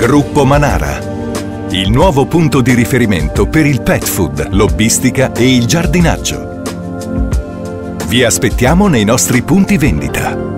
Gruppo Manara, il nuovo punto di riferimento per il pet food, lobbistica e il giardinaggio. Vi aspettiamo nei nostri punti vendita.